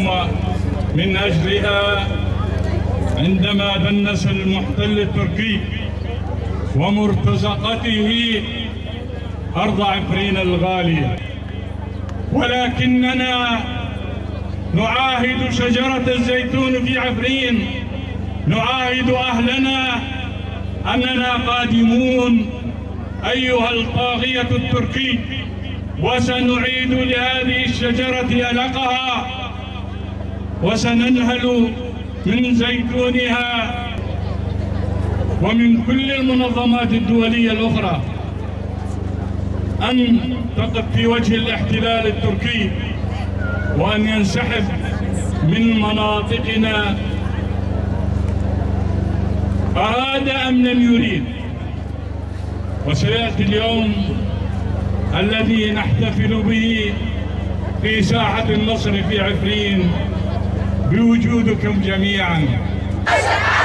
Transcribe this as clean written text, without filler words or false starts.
اليوم من أجلها عندما دنس المحتل التركي ومرتزقته أرض عفرين الغالية، ولكننا نعاهد شجرة الزيتون في عفرين، نعاهد أهلنا أننا قادمون أيها الطاغية التركي، وسنعيد لهذه الشجرة ألقها، وسننهل من زيتونها ومن كل المنظمات الدولية الأخرى أن تقف في وجه الاحتلال التركي وأن ينسحب من مناطقنا، أراد أم لم يريد. وسيأتي اليوم الذي نحتفل به في ساحة النصر في عفرين بوجودكم جميعا.